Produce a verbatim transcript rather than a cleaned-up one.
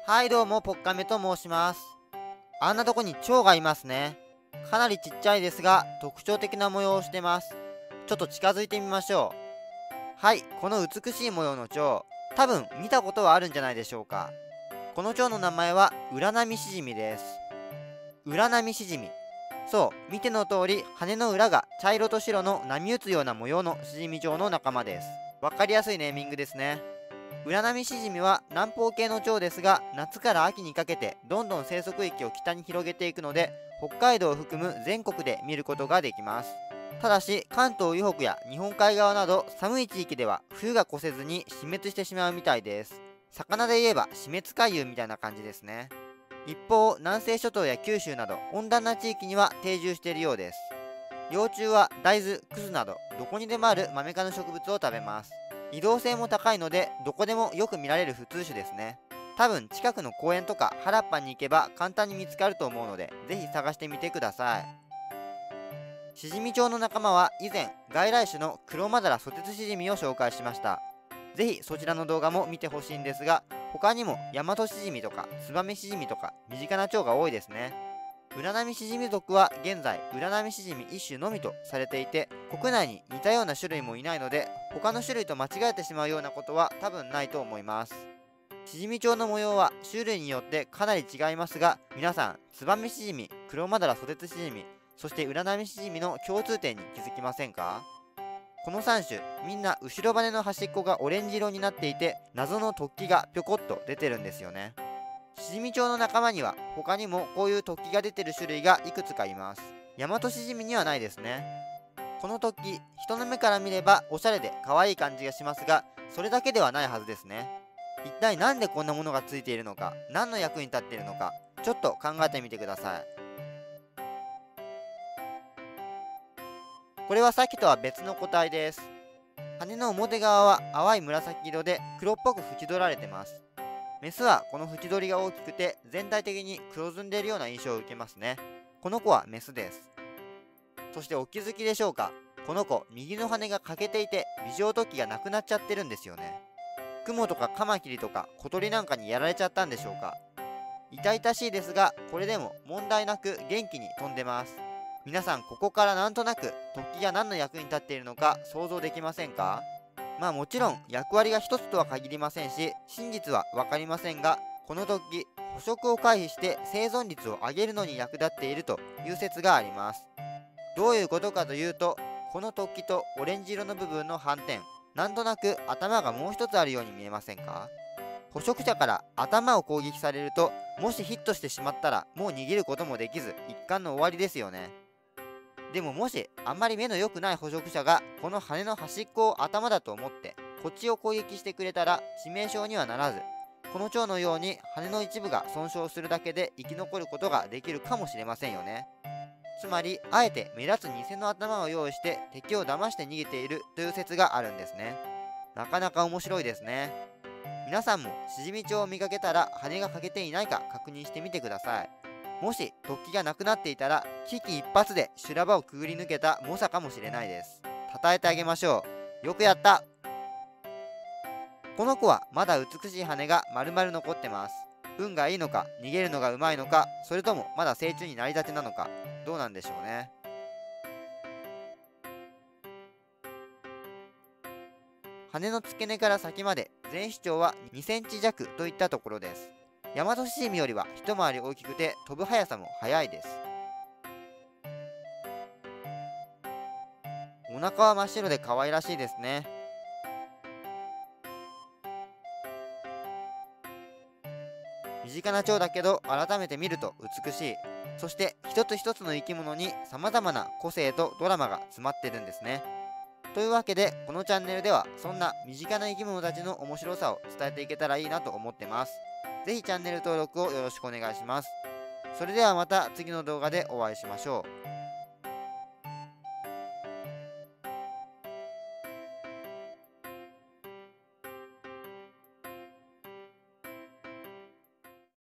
はいどうも、ポッカメと申します。あんなとこに蝶がいますね。かなりちっちゃいですが、特徴的な模様をしてます。ちょっと近づいてみましょう。はい、この美しい模様の蝶、多分見たことはあるんじゃないでしょうか。この蝶の名前は、ウラナミシジミです。ウラナミシジミ。そう、見ての通り、羽の裏が茶色と白の波打つような模様のシジミ蝶の仲間です。わかりやすいネーミングですね。ウラナミシジミは南方系の蝶ですが、夏から秋にかけてどんどん生息域を北に広げていくので、北海道を含む全国で見ることができます。ただし関東以北や日本海側など寒い地域では冬が越せずに死滅してしまうみたいです。魚で言えば死滅回遊みたいな感じですね。一方、南西諸島や九州など温暖な地域には定住しているようです。幼虫は大豆、クスなどどこにでもあるマメ科の植物を食べます。移動性も高いのでどこでもよく見られる普通種ですね。多分近くの公園とか原っぱに行けば簡単に見つかると思うので、ぜひ探してみてください。シジミ蝶の仲間は以前外来種のクロマダラソテツシジミを紹介しました。ぜひそちらの動画も見てほしいんですが、他にもヤマトシジミとかツバメシジミとか身近な蝶が多いですね。ウラナミシジミ属は現在ウラナミシジミ一種のみとされていて、国内に似たような種類もいないので、他の種類と間違えてしまうようなことは多分ないと思います。シジミ蝶の模様は種類によってかなり違いますが、皆さんツバメシジミ、クロマダラソテツシジミ、そしてウラナミシジミの共通点に気づきませんか？このさん種みんな後ろ羽の端っこがオレンジ色になっていて、謎の突起がぴょこっと出てるんですよね。シジミ蝶の仲間には他にもこういう突起が出てる種類がいくつかいます。ヤマトシジミにはないですね。この突起、人の目から見ればおしゃれで可愛い感じがしますが、それだけではないはずですね。一体なんでこんなものがついているのか、何の役に立っているのか、ちょっと考えてみてください。これはさっきとは別の個体です。羽の表側は淡い紫色で黒っぽく縁取られてます。メスはこの縁取りが大きくて全体的に黒ずんでいるような印象を受けますね。この子はメスです。そしてお気づきでしょうか、この子右の羽が欠けていて微状突起がなくなっちゃってるんですよね。クモとかカマキリとか小鳥なんかにやられちゃったんでしょうか。痛々しいですが、これでも問題なく元気に飛んでます。皆さんここからなんとなく突起が何の役に立っているのか想像できませんか？まあもちろん役割が一つとは限りませんし、真実は分かりませんが、この突起捕食を回避して生存率を上げるのに役立っているという説があります。どういうことかというと、この突起とオレンジ色の部分の斑点、なんとなく頭がもう一つあるように見えませんか？捕食者から頭を攻撃されると、もしヒットしてしまったらもう逃げることもできず一巻の終わりですよね。でももしあんまり目の良くない捕食者がこの羽の端っこを頭だと思ってこっちを攻撃してくれたら致命傷にはならず、この蝶のように羽の一部が損傷するだけで生き残ることができるかもしれませんよね。つまりあえて目立つ偽の頭を用意して敵を騙して逃げているという説があるんですね。なかなか面白いですね。皆さんもシジミ蝶を見かけたら羽が欠けていないか確認してみてください。もし突起がなくなっていたら危機一髪で修羅場をくぐり抜けた猛者かもしれないです。称えてあげましょう。よくやった。この子はまだ美しい羽が丸々残ってます。運がいいのか逃げるのがうまいのか、それともまだ成虫になりたてなのか、どうなんでしょうね。羽の付け根から先まで全身長はにセンチ弱といったところです。ヤマトシジミよりは一回り大きくて飛ぶ速さも速いです。お腹は真っ白で可愛らしいですね。身近な蝶だけど改めて見ると美しい。そして一つ一つの生き物に様々な個性とドラマが詰まってるんですね。というわけでこのチャンネルではそんな身近な生き物たちの面白さを伝えていけたらいいなと思ってます。ぜひチャンネル登録をよろしくお願いします。それではまた次の動画でお会いしましょう。